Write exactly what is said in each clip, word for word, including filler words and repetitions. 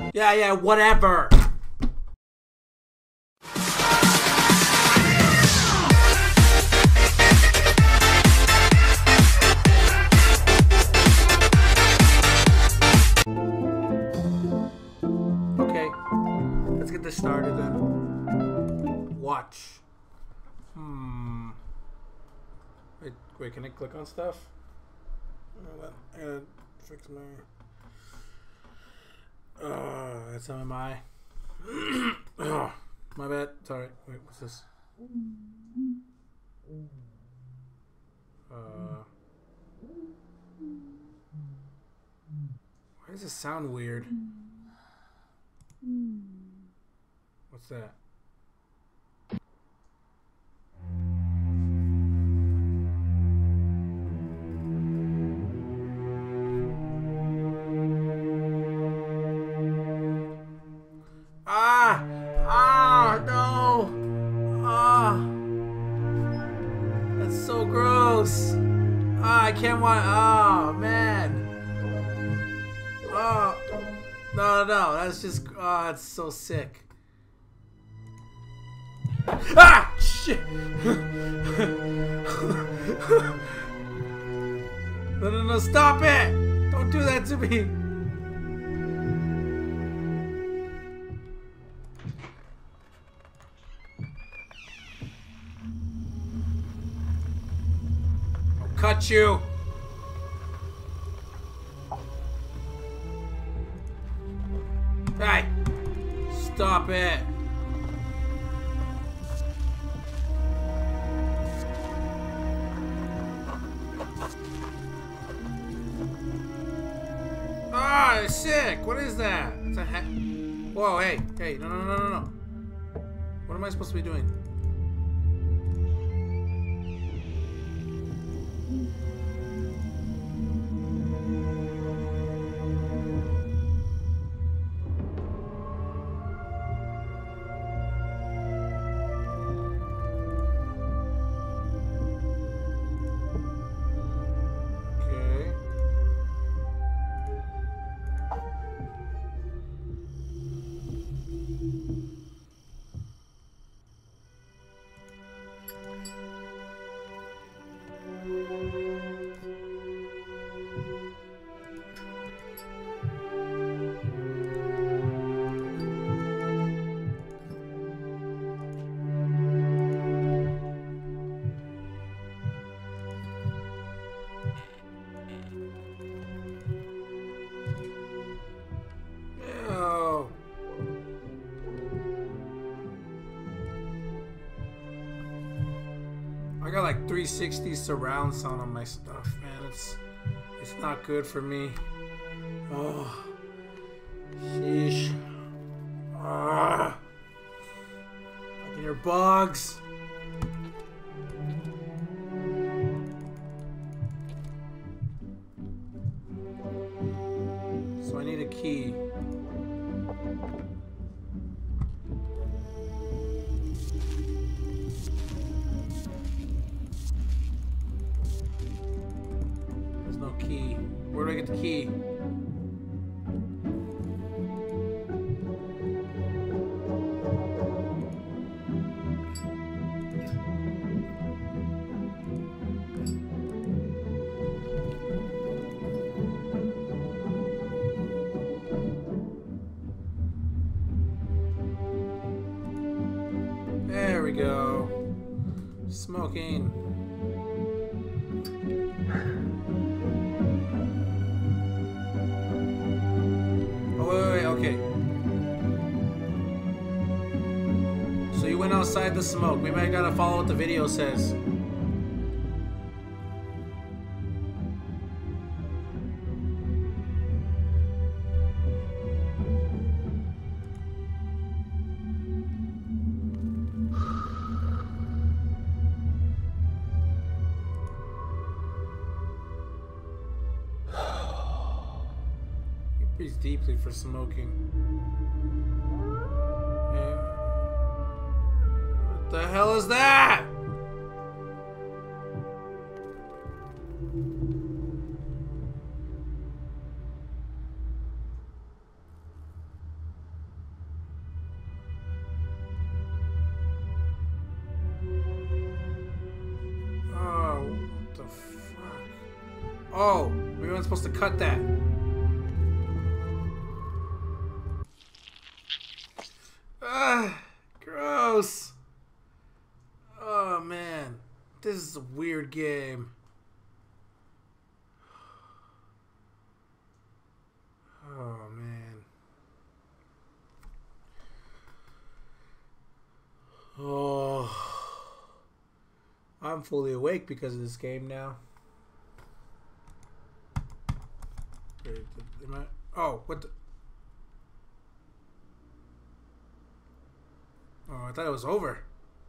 Yeah, yeah, whatever. Okay, let's get this started then. Watch. Hmm. Wait, wait, can I click on stuff? I gotta fix my... Oh, that's M M I. Oh, my bad. Sorry. Wait, what's this? Uh, why does it sound weird? What's that? Ah! Ah! No! Ah! That's so gross! Ah, I can't watch. Oh, man! Oh! No, no, no. That's just. Oh, that's so sick. Ah! Shit! No, no, no, stop it! Don't do that to me! I'll cut you! Hey! Stop it! Ah, it's sick! What is that? It's a hat. Whoa, hey, hey, no, no, no, no, no. What am I supposed to be doing? Okay. Ew. I got like three sixty surround sound on my stuff, man. It's it's not good for me. Oh, sheesh. Ah, I can hear bugs. So I need a key. There's no key. Where do I get the key? There we go. Smoking. Oh, wait, wait, wait, okay. So you went outside the smoke. Maybe I gotta follow what the video says. He breathes deeply for smoking. Yeah. What the hell is that? Oh, we weren't supposed to cut that. Ah, gross. Oh man, this is a weird game. Oh man. Oh, I'm fully awake because of this game now. Wait, am I? Oh, what the? Oh, I thought it was over.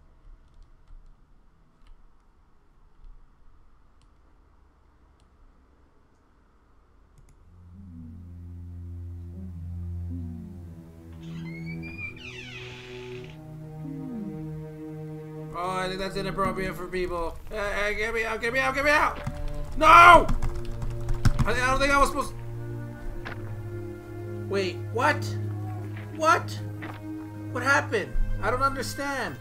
Oh, I think that's inappropriate for people. Hey, hey, get me out, get me out, get me out! No! I, I don't think I was supposed to... Wait, what? What? What happened? I don't understand.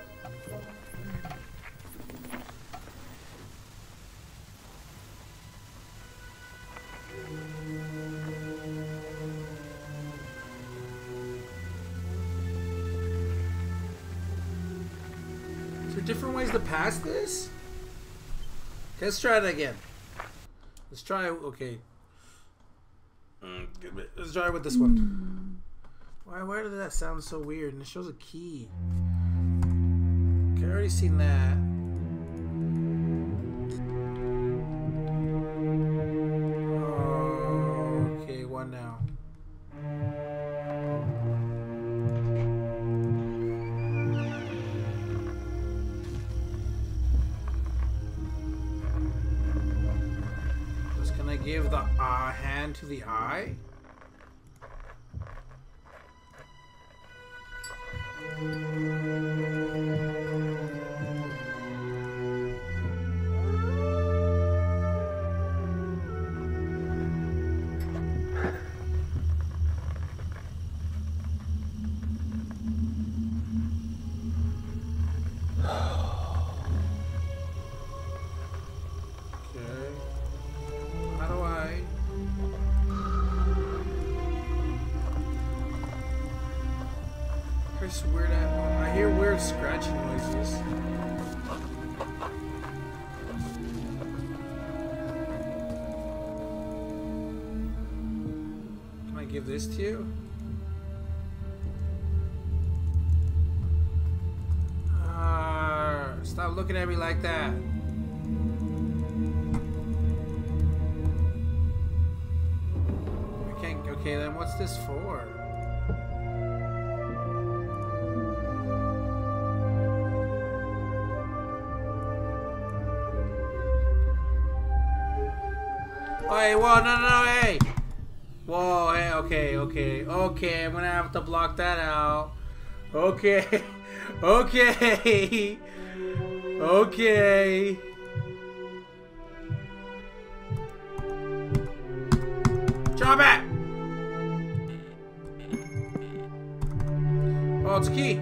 Is there different ways to pass this? Okay, let's try it again. Let's try, okay. Let's try with this one. Why, why did that sound so weird? And it shows a key. Okay, I already seen that. Oh, okay, one now. Just gonna give the uh, hand to the eye. Weird, I hear weird scratching noises. Can I give this to you? Uh, stop looking at me like that. I can't. Okay, then what's this for? Hey, whoa, no, no, no, hey! Whoa, hey, okay, okay, okay, I'm gonna have to block that out. Okay, okay, okay. Drop it! Oh, it's a key.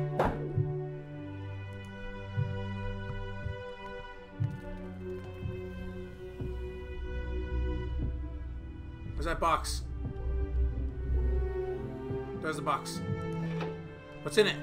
Where's that box? There's the box. What's in it?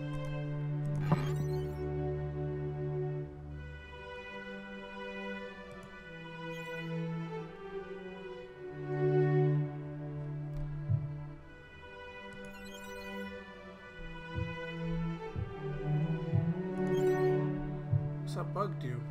What's that bug do?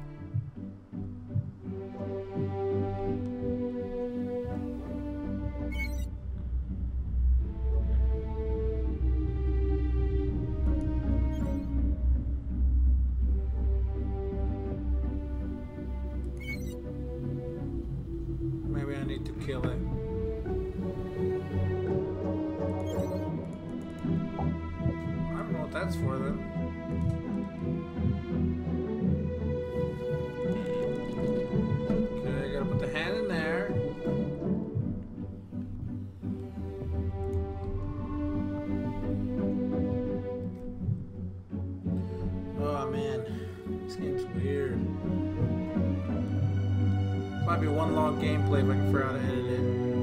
Maybe I need to kill it. I don't know what that's for then. Okay, I gotta put the hand in there. Oh man, this game's weird. My might be one long gameplay if I can figure out how to edit it.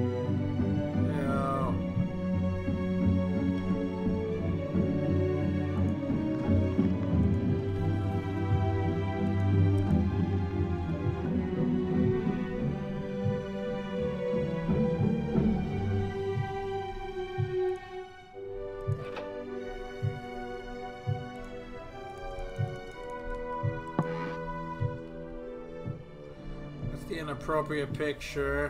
The inappropriate picture.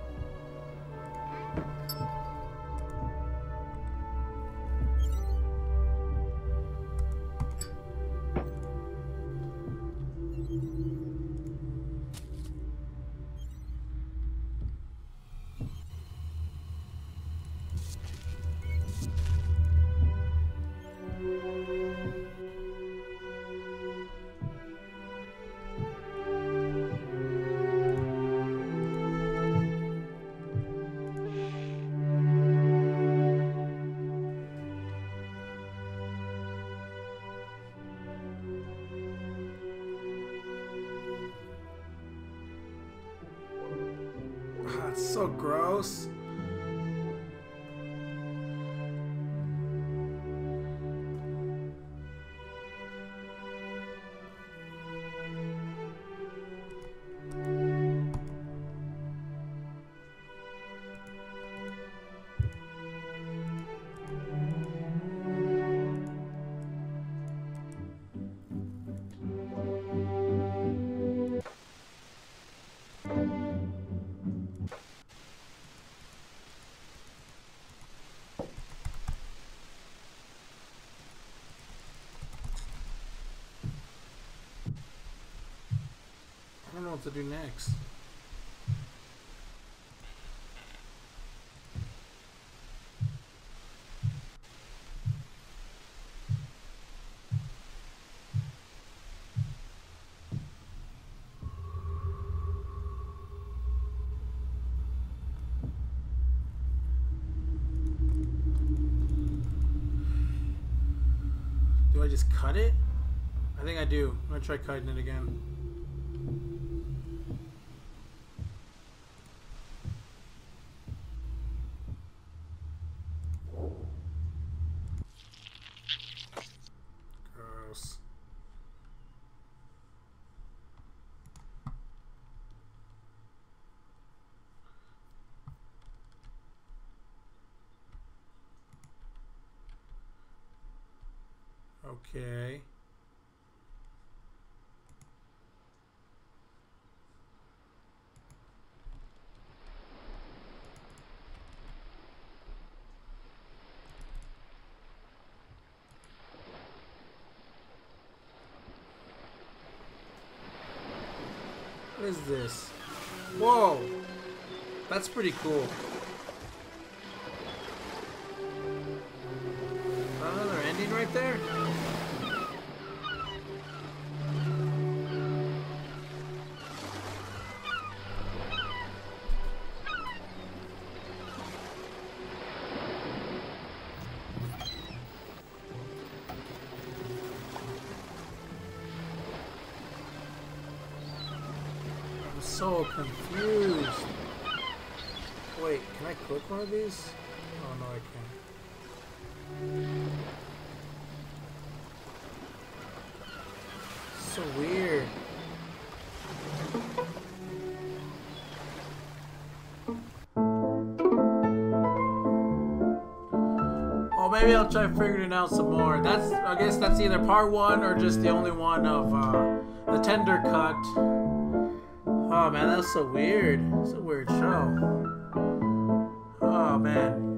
It's so gross. I don't know what to do next. Do I just cut it? I think I do. I'm gonna try cutting it again. Gross. Okay. What is this? Whoa! That's pretty cool. Another ending right there? So confused. Wait, can I click one of these? Oh no, I can't. So weird. Oh, maybe I'll try figuring it out some more. That's, I guess that's either part one or just the only one of uh, the tender cut. Oh man, that's so weird. It's a weird show. Oh man.